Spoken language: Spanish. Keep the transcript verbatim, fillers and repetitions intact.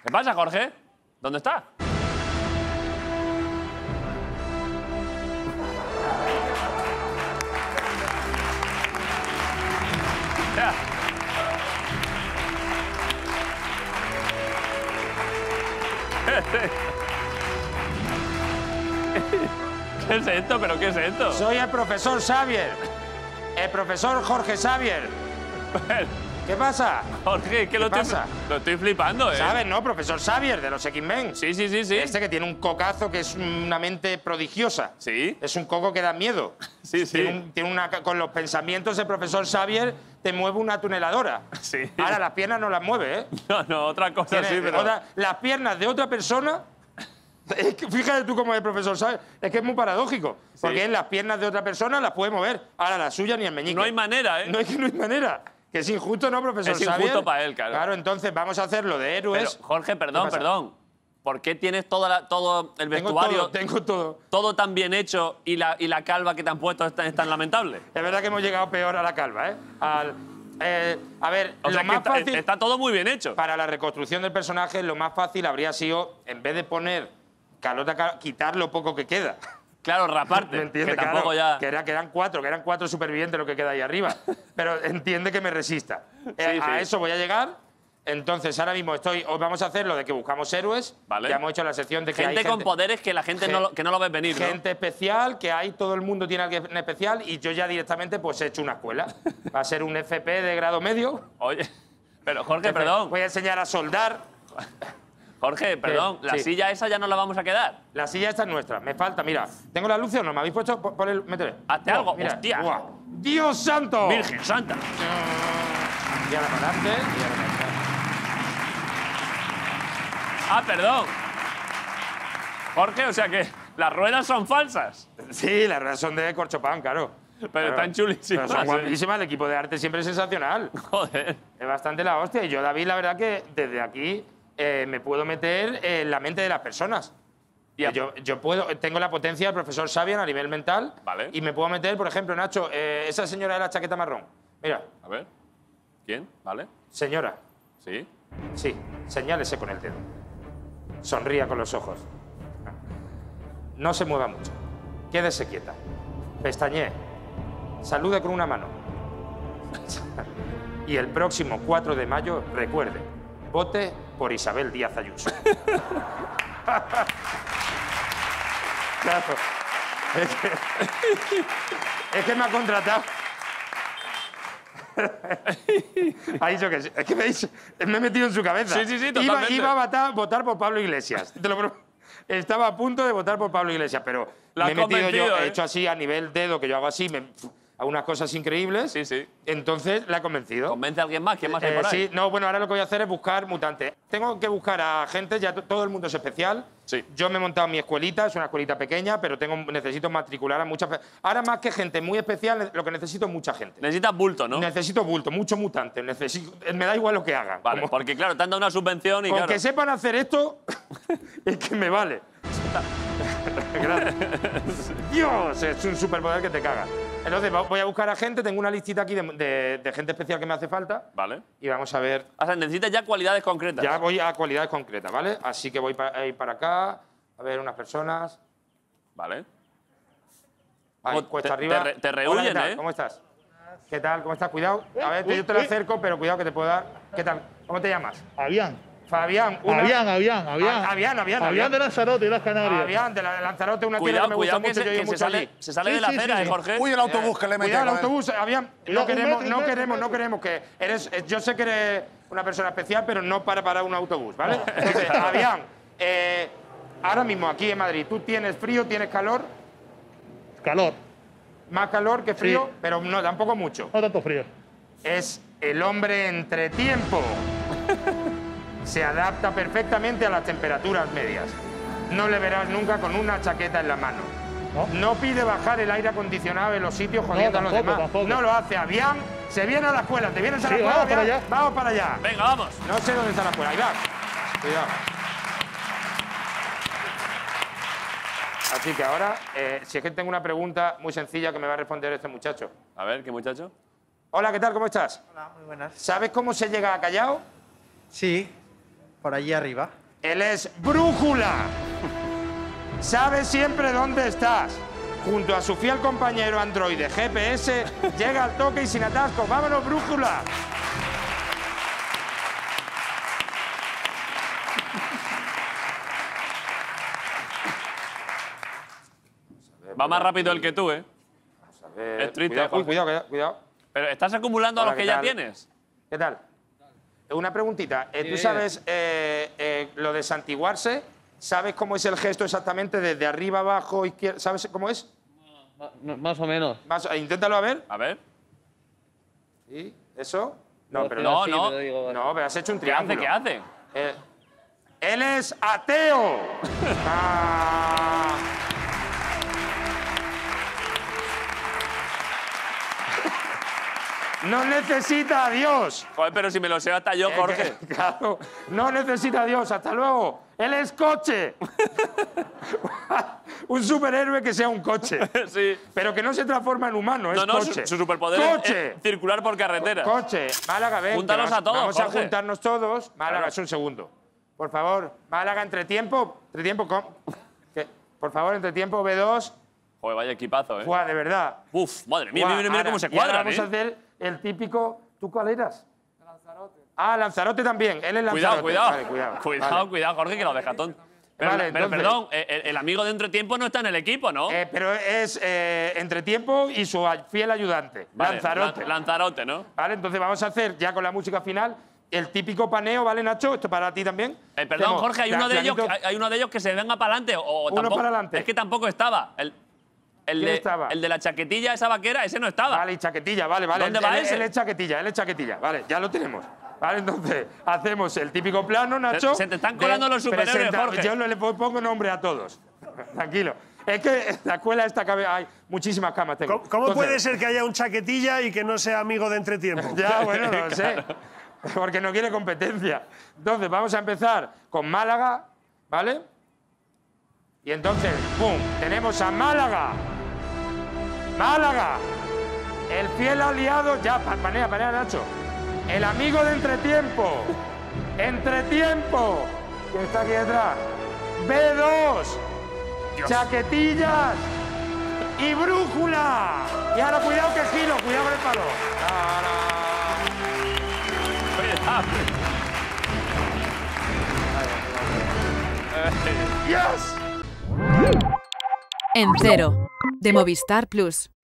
¿Qué pasa, Jorge? ¿Dónde está? Ya. ¿Qué es esto? ¿Pero qué es esto? Soy el profesor Xavier. El profesor Jorge Xavier. ¿Qué pasa? Jorge, que ¿Qué lo, pasa? Estoy, lo estoy flipando, ¿eh? ¿Sabes, no? Profesor Xavier, de los X-Men. Sí, sí, sí, sí. Este que tiene un cocazo que es una mente prodigiosa. Sí. Es un coco que da miedo. Sí, sí. Tiene, un, tiene una, con los pensamientos el profesor Xavier te mueve una tuneladora. Sí. Ahora las piernas no las mueve, ¿eh? No, no, otra cosa Tiene sí, pero... otra- las piernas de otra persona... Es que fíjate tú cómo es el profesor Xavier. Es que es muy paradójico. Sí. Porque él las piernas de otra persona las puede mover. Ahora las suyas ni el meñique. No hay manera, ¿eh? No es que no hay manera. Que es injusto, ¿no, profesor Es Xavier? injusto para él, claro. Claro, entonces vamos a hacerlo de héroes. Pero, Jorge, perdón, pasa? perdón. ¿Por qué tienes toda la- todo el Tengo vestuario, todo, tengo todo. todo tan bien hecho y la, y la calva que te han puesto es tan, es tan lamentable? Es verdad que hemos llegado peor a la calva, ¿eh? Al, eh, a ver, O lo sea, que más está, fácil está todo muy bien hecho. para la reconstrucción del personaje, lo más fácil habría sido, en vez de poner calota, cal- quitar lo poco que queda. Claro, raparte. ¿Me entiendes? Que tampoco Claro, ya... que, era, que eran cuatro, que eran cuatro supervivientes lo que queda ahí arriba. Pero entiende que me resista. Eh, Sí, a sí. eso voy a llegar. Entonces, ahora mismo estoy. Hoy vamos a hacer lo de que buscamos héroes. Vale. Ya hemos hecho la sección de que Gente hay con gente, poderes que la gente gen- no lo, que no lo ve venir, ¿no? gente especial, que hay, todo el mundo tiene alguien especial y yo ya directamente pues he hecho una escuela. Va a ser un F P de grado medio. Oye, pero Jorge, perdón. Voy a enseñar a soldar. Jorge, perdón. La Sí. silla esa ya no la vamos a quedar. La silla esta es nuestra. Me falta, mira. ¿Tengo la luz o no? ¿Me habéis puesto por, por el métele? Hazte algo, hostia. Buah. ¡Dios santo! Virgen Santa. Y ahora para adelante. Y ahora para atrás. Ah, perdón. Jorge, o sea que las ruedas son falsas. Sí, las ruedas son de corchopán, claro. Pero Claro. están chulísimas. Pero son ¿eh? guapísimas. El equipo de arte siempre es sensacional. Joder. Es bastante la hostia. Y yo, David, la verdad que desde aquí eh, me puedo meter en la mente de las personas. Y Ya. yo, yo puedo, tengo la potencia del profesor Xavier a nivel mental. Vale. Y me puedo meter, por ejemplo, Nacho, eh, esa señora de la chaqueta marrón. Mira, A ver. ¿Quién? ¿Vale? señora. Sí. Sí, señálese con el dedo. Sonría con los ojos. No se mueva mucho. Quédese quieta. Pestañee. Salude con una mano. Y el próximo cuatro de mayo, recuerde, vote por Isabel Díaz Ayuso. Claro. Es que, es que me ha contratado. Ha dicho que sí. Es que me, he dicho- me he metido en su cabeza. Sí, sí, sí, Iba, totalmente. iba a votar, votar por Pablo Iglesias. Te lo pro- Estaba a punto de votar por Pablo Iglesias, pero Lo me he has metido yo, convencido, he ¿eh? hecho así a nivel dedo, que yo hago así, me, a unas cosas increíbles. Sí, sí. Entonces la he convencido. ¿Convence a alguien más? ¿Quién más hay Eh, por ahí? sí, no, bueno, ahora lo que voy a hacer es buscar mutantes. Tengo que buscar a gente, ya to- todo el mundo es especial. Sí. Yo me he montado mi escuelita, es una escuelita pequeña, pero tengo, necesito matricular a muchas... pe- Ahora más que gente muy especial, lo que necesito es mucha gente. Necesitas bulto, ¿no? Necesito bulto, mucho mutante. Necesito, me da igual lo que hagan. Vale, Como- porque claro, te han dado una subvención y con claro. que sepan hacer esto, es que me vale. Gracias. Dios, es un superpoder que te caga. Entonces vo- voy a buscar a gente, tengo una listita aquí de, de- de gente especial que me hace falta Vale. y vamos a ver. O sea, necesitas ya cualidades concretas. Ya voy a cualidades concretas, ¿vale? Así que voy para, ir para acá, a ver unas personas. Vale. Ahí, ¿Cómo cuesta te- arriba. te re- te Hola, rehuyen, ¿qué tal? eh? ¿Cómo estás? ¿Qué tal? ¿Cómo estás? Cuidado. A ver, yo te lo acerco, pero cuidado que te puedo dar. ¿Qué tal? ¿Cómo te llamas? Avián. Fabián. una- Avián, Avián, Avián. Ah, Avián, Avián, Avián Avián. de Lanzarote, de las Canarias. Avián, de la de Lanzarote, una tierra Cuidado, que me gusta cuidado, que, mucho, se, yo he que ido se mucho sale, allí. se sale Sí, de la sí, acera, sí. ¿eh, Jorge? Uy, el autobús que le mete. Cuidado, el con- autobús, Avián. No Cuidado, un queremos, metro, un no metro, queremos, un no metro. queremos que eres. eh, Yo sé que eres una persona especial, pero no para parar un autobús, ¿vale? Entonces, Avián, eh, ahora mismo aquí en Madrid, ¿tú tienes frío, tienes calor? Calor. Más calor que frío, Sí. pero no, tampoco mucho. No tanto frío. Es el hombre entre tiempo. Se adapta perfectamente a las temperaturas medias. No le verás nunca con una chaqueta en la mano. ¿No? No pide bajar el aire acondicionado en los sitios jodiendo a los tampoco, demás. tampoco. No lo hace. Avián se viene a la escuela. ¿Te vienes a la Sí, escuela? vamos para Avián? allá. Vamos para allá. Venga, vamos. No sé dónde está la escuela. Ahí va. Cuidado. Así que ahora, eh, si es que tengo una pregunta muy sencilla que me va a responder este muchacho. A ver, ¿qué muchacho? Hola, ¿qué tal? ¿Cómo estás? Hola, muy buenas. ¿Sabes cómo se llega a Callao? Sí, por allí arriba. Él es brújula. Sabe siempre dónde estás. Junto a su fiel compañero androide G P S, llega al toque y sin atasco. ¡Vámonos, brújula! Va más rápido el que tú, ¿eh? Vamos a ver. Es triste, Cuidado, uy, Jorge. cuidado, cuidado, cuidado. Pero estás acumulando Hola, a los que ¿qué ya tal? tienes. ¿Qué tal? Una preguntita. Eh, ¿Tú sabes eh, eh, lo de santiguarse? ¿Sabes cómo es el gesto exactamente desde arriba, abajo, izquierda? ¿Sabes cómo es? Ma- Más o menos. Más, eh, inténtalo a ver. A ver. ¿Sí? ¿Eso? No, pero No, Sí, no. pero digo, vale. No, pero has hecho un ¿Qué hace? triángulo. ¿Qué hace? Eh, él es ateo. Ah. No necesita a Dios. Joder, pero si me lo sé hasta yo, Eh, Jorge. que- claro, no necesita a Dios. Hasta luego. Él es coche. Un superhéroe que sea un coche. Sí. Pero que no se transforma en humano, es No, no, su, coche. su superpoder es- ¡Coche! es circular por carreteras. Coche. Málaga, ven. Júntalos que vamos- a todos, Vamos a Jorge. juntarnos todos. Málaga, Claro. es un segundo. Por favor, Málaga, entre tiempo. Entre tiempo, ¿cómo? ¿Qué? Por favor, entre tiempo, B dos. Joder, vaya equipazo, ¿eh? Buah, de verdad. Uf, madre mía, Buah, mira, mira ahora, cómo se y ahora cuadran, vamos ¿eh? a hacer el típico. ¿Tú cuál eras? Lanzarote. Ah, Lanzarote también. Él es Lanzarote. Cuidado, cuidado. Vale, cuidado. Cuidado, Vale. cuidado, Jorge, que lo deja tonto. Pero, Vale, pero entonces- perdón, el, el amigo de Entretiempo no está en el equipo, ¿no? Eh, pero es eh, Entretiempo y su a- fiel ayudante, Vale, Lanzarote. Lan- Lanzarote, ¿no? Vale, entonces vamos a hacer ya con la música final el típico paneo, ¿vale, Nacho? Esto para ti también. Eh, perdón, Hacemos Jorge, hay uno, de ellos, planito- hay, hay uno de ellos que se venga para adelante. O, o Uno tampoco- para adelante. Es que tampoco estaba. El, el, ¿Quién de, estaba? el de la chaquetilla esa vaquera, ese no estaba. Vale, y chaquetilla, vale, vale. ¿Dónde él, va él- ese? él es chaquetilla, él es chaquetilla. Vale, ya lo tenemos. Vale, entonces hacemos el típico plano, Nacho. se te están colando los superhéroes, presenta- Jorge. Yo no le pongo nombre a todos. Tranquilo. Es que en la escuela esta cabe, hay muchísimas camas. Tengo. ¿Cómo, cómo Entonces- puede ser que haya un chaquetilla y que no sea amigo de Entretiempo? Ya, bueno, no lo sé. Porque no quiere competencia. Entonces, vamos a empezar con Málaga, ¿vale? Y entonces, ¡pum! Tenemos a Málaga. Málaga. El fiel aliado. Ya, pa- panea, panea, Nacho. El amigo de Entretiempo. Entretiempo. ¿Quién está aquí detrás? B dos. Chaquetillas. Y brújula. Y ahora cuidado que giro, cuidado con el palo. Cuidado. ¡Yes! En Cero, de Movistar Plus.